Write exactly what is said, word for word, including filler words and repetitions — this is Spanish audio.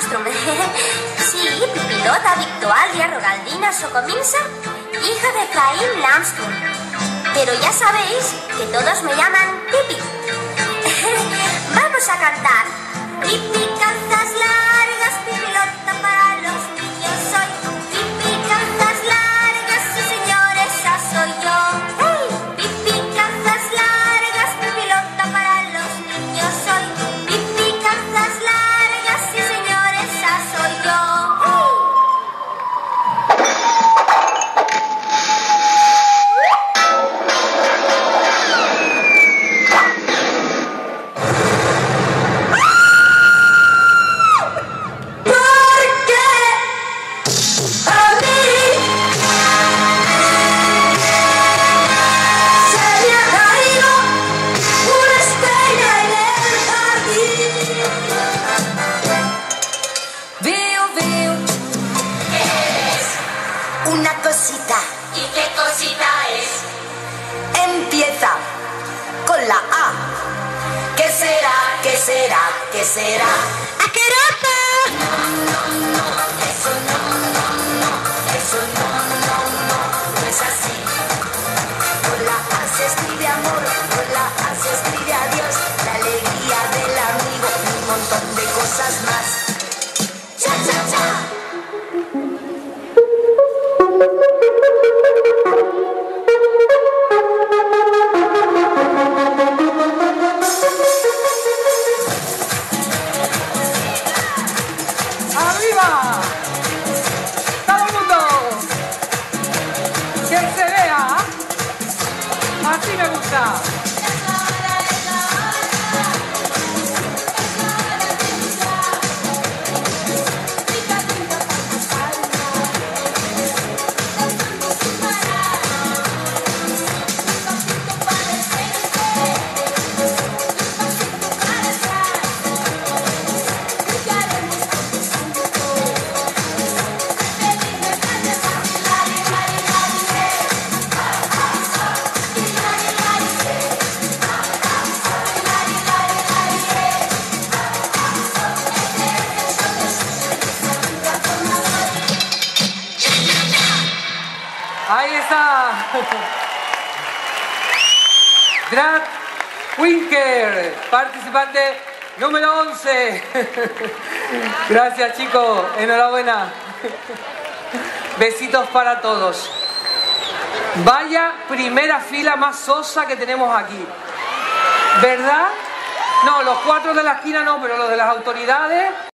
Armstrong. Sí, pilota Victualia Rogaldina Socominsa, hija de Efraín Armstrong. Pero ya sabéis que todos me llaman Pipi. Vamos a cantar. Pipi, calzas largas, pipilota para los niños soy. Pipi, calzas largas, sí señor, esa soy yo. ¡Hey! Pipi, calzas largas, pipilota para los niños soy. Pipi, calzas largas, sí señor, esa soy yo. ¡Hey! Una cosita. ¿Y qué cosita es? Empieza con la A. ¿Qué será? ¿Qué será? ¿Qué será? ¡Asquerosa! No, no, no, eso no, no, no, eso no, no, no, no es así. Con la A se escribe amor, con la A se escribe adiós, la alegría del amigo y un montón de cosas más. ¡Cha, cha, cha! ¡Arriba! ¡Todo el mundo! ¡Que se vea! Así me gusta. Ahí está. Drag Winker, participante número once. Gracias, chicos. Enhorabuena. Besitos para todos. Vaya primera fila más sosa que tenemos aquí. ¿Verdad? No, los cuatro de la esquina no, pero los de las autoridades...